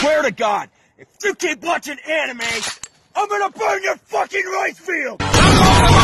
swear to God, if you keep watching anime, I'm gonna burn your fucking rice field!